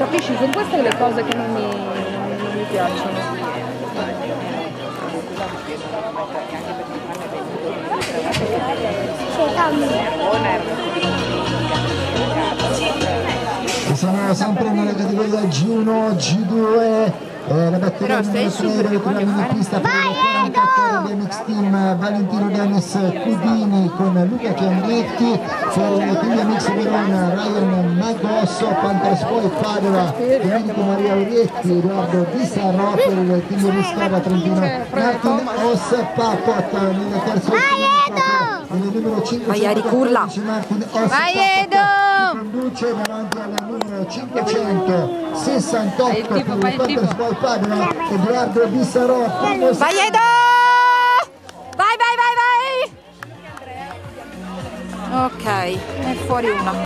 capisci? Sono queste le cose che non mi piacciono. Siamo sempre nella categoria G1, G2, la batteria numero 3 ritornando in pista per il 44 BMX Team Valentino Dennis Cudini con Luca Chianghetti, per il Team BMX Verona Ryan Magosso, Panther Sport Padova Domenico Maria Orietti, Edoardo Di Sarro, per il Team BMX Cava Trentino Martin Os Papot, nel terzo nel numero 5 Martin Os conduce davanti al numero 568 per il Panther Sport Padova Edoardo Di Sarro. Vai Edo! Vai! Ok, è fuori una.